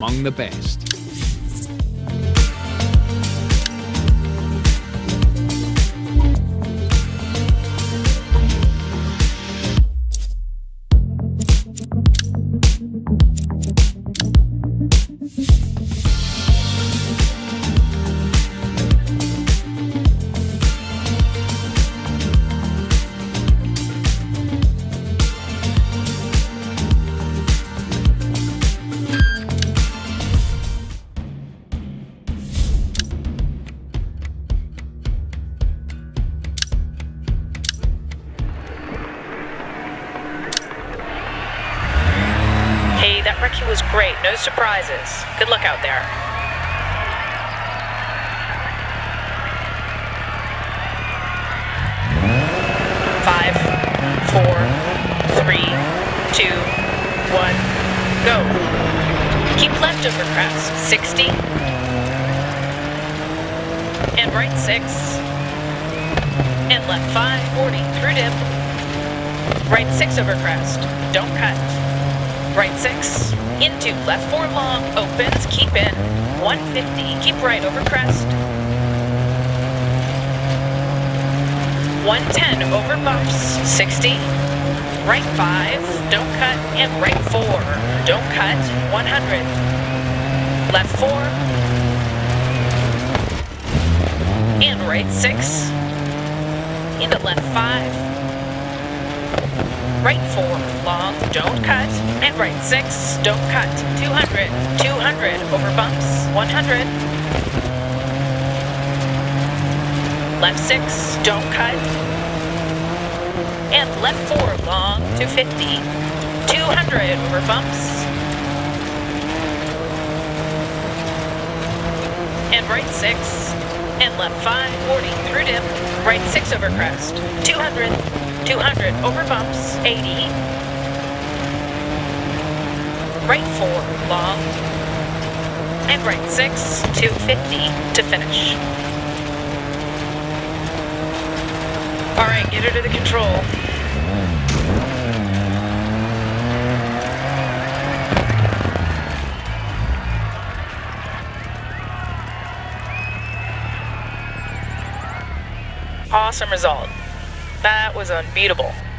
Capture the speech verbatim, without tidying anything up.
among the best. That recce was great, no surprises. Good luck out there. Five, four, three, two, one, go. Keep left over crest, sixty. And right six. And left five, forty, through dip. Right six over crest, don't cut. Right six, into left four long, opens, keep in, one fifty, keep right over crest. one ten over bumps, sixty. Right five, don't cut, and right four, don't cut, one hundred. Left four. And right six. Into left five. Right four, long, don't cut, and right six, don't cut, two hundred, two hundred, over bumps, one hundred. Left six, don't cut, and left four, long, two fifty, two hundred, over bumps, and right six, and left five, forty, through dip, right six over crest, two hundred, two hundred, over bumps, eighty. Right four, long. And right six, two fifty to finish. All right, get her to the control. Awesome result. That was unbeatable.